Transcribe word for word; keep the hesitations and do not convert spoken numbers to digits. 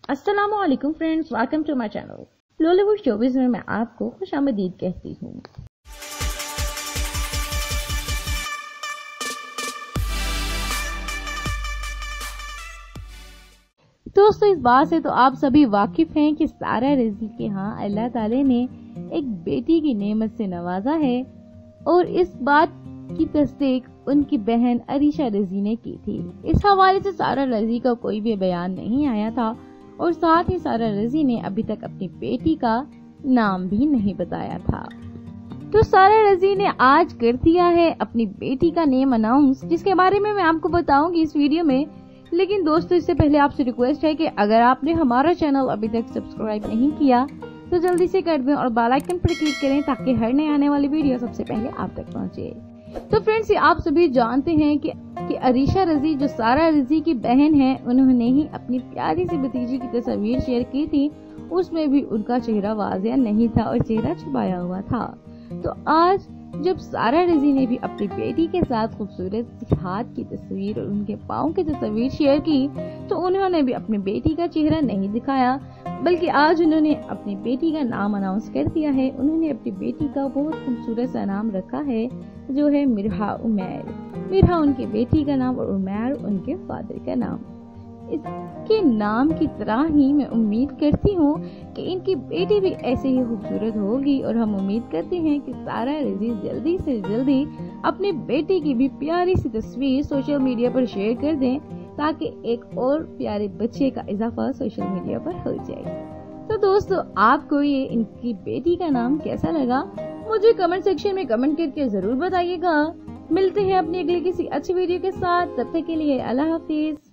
अस्सलामुअलैकुम friends, welcome to my channel Lollywood showbiz में मैं आपको खुशामदीद कहती हूँ। दोस्तों, इस बात से तो आप सभी वाकिफ हैं कि सारा रज़ी के यहाँ अल्लाह ताला ने एक बेटी की नेमत से नवाजा है और इस बात की तस्दीक उनकी बहन अरीशा रज़ी ने की थी। इस हवाले से सारा रज़ी का कोई भी बयान नहीं आया था और साथ ही सारा रज़ी ने अभी तक अपनी बेटी का नाम भी नहीं बताया था। तो सारा रज़ी ने आज कर दिया है अपनी बेटी का नेम अनाउंस, जिसके बारे में मैं आपको बताऊंगी इस वीडियो में। लेकिन दोस्तों, इससे पहले आपसे रिक्वेस्ट है कि अगर आपने हमारा चैनल अभी तक सब्सक्राइब नहीं किया तो जल्दी से कर दें और बेल आइकन पर क्लिक करें ताकि हर नए आने वाली वीडियो सबसे पहले आप तक पहुंचे। तो फ्रेंड्स, ये आप सभी जानते हैं कि, कि अरीशा रज़ी जो सारा रज़ी की बहन है, उन्होंने ही अपनी प्यारी सी भतीजी की तस्वीर शेयर की थी। उसमें भी उनका चेहरा वाज़िया नहीं था और चेहरा छुपाया हुआ था। तो आज जब सारा रज़ी ने भी अपनी बेटी के साथ खूबसूरत हाथ की तस्वीर और उनके पाँव की तस्वीर शेयर की, तो उन्होंने भी अपनी बेटी का चेहरा नहीं दिखाया, बल्कि आज उन्होंने अपनी बेटी का नाम अनाउंस कर दिया है। उन्होंने अपनी बेटी का बहुत खूबसूरत सा नाम रखा है, जो है मिरहा उमैर। मिरहा उनकी बेटी का नाम और उमैर उनके फादर का नाम। इसके नाम की तरह ही मैं उम्मीद करती हूँ कि इनकी बेटी भी ऐसे ही खूबसूरत होगी और हम उम्मीद करते हैं कि सारा रज़ी जल्दी से जल्दी अपनी बेटी की भी प्यारी सी तस्वीर सोशल मीडिया पर शेयर कर दें ताकि एक और प्यारे बच्चे का इजाफा सोशल मीडिया पर हो जाए। तो दोस्तों, आपको ये इनकी बेटी का नाम कैसा लगा मुझे कमेंट सेक्शन में कमेंट करके जरूर बताइएगा। मिलते हैं अपनी अगली किसी अच्छी वीडियो के साथ, तब तक के लिए अल्लाह हाफिज।